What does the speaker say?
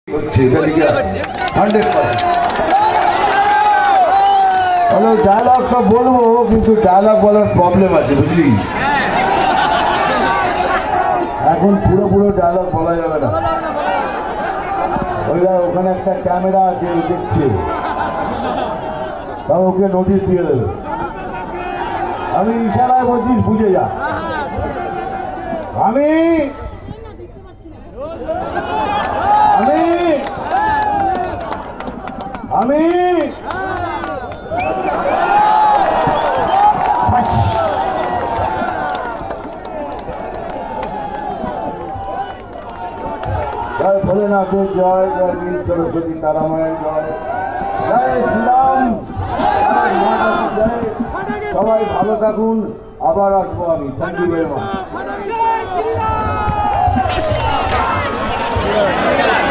ডায়লগটা বলবো কিন্তু ডায়লগ বলার প্রবলেম আছে বুঝলি এখন পুরো ডায়লগ বলা যাবে না ওখানে একটা ক্যামেরা আছে দেখছে তাও ওকে নোটিশ দিয়ে দেবে আমি ইশারায় বলছিস বুঝে যা আমি আমি আমি জয় ভোলেনাথের জয় জয় বীর সরস্বতী তারামায়ের জয় জয় শ্রীরাম জয় সবাই ভালো থাকুন আবার আসবো আমি থ্যাংক ইউ ভেরি মাচ